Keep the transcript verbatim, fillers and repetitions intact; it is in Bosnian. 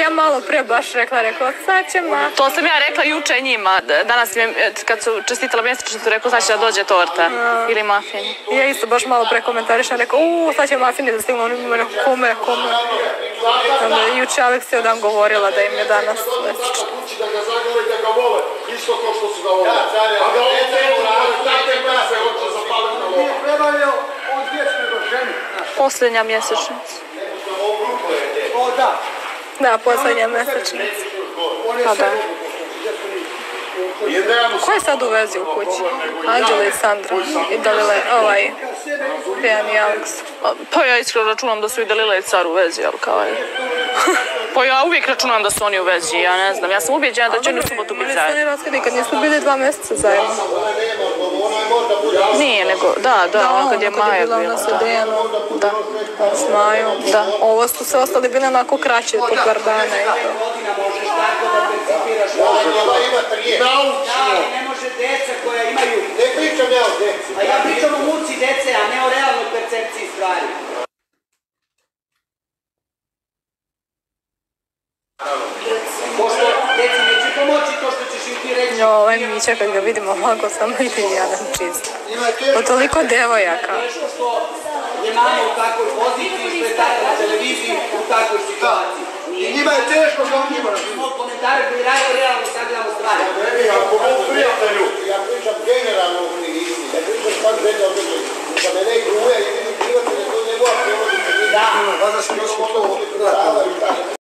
ja malo pre baš rekla, rekla, sad će ma... To sam ja rekla juče njima, danas mi, kad su čestitala mjesečnicu, rekao sad će da dođe torta ili mafini. Ja isto baš malo pre komentarišam, rekao, uuu, sad će mafini da stignu, oni mi rekao, kome, kome. Onda je juče Alex cijel dan govorila da im je danas mjesečnica. Da ga zagore i da ga vole, isto kao što su ga vole. A da ovo tebu rade, tako je mese, hoće zapaliti na lovu. Nije prevalio od dječne do ženi. Posljednja mjesečnica. O, da. Da, posljednja mjesečnica. Pa da. Ko je sad u vezi u kući? Anđela i Sandra. I Dalila, ovaj, Dejan i Alex. Pa ja iskreno računam da su i Dalila i Car u vezi, ali kao je. Pa ja uvijek računam da su oni u vezi, ja ne znam. Ja sam ubijeđena da će oni u subotu biti zajedno. Oni raskidi kad nisu bili dva mjeseca zajedno. Nije, nego, da, da, ono kad je Maja bila. Da, ono kad je bila ona sa Dejanom. Da. S Majom. Da. Ovo su sve ostali bili onako kraće, po par dana i to. Da, ne može deca koja imaju... Ne pričam ja o deci. A ja pričam o muci dece, a ne o realnoj percepciji stvari. Pošto deci neće pomoći to što ćeš im ti reći. Jo, ovaj Mića kad ga vidimo ovako samo ide jadan čist. O toliko devojaka. Nešto što je mama u takvoj poziciji, što je tata na televiziji u takvoj situaciji. I njima je teško što on njima razumije. Komentare koji rade realno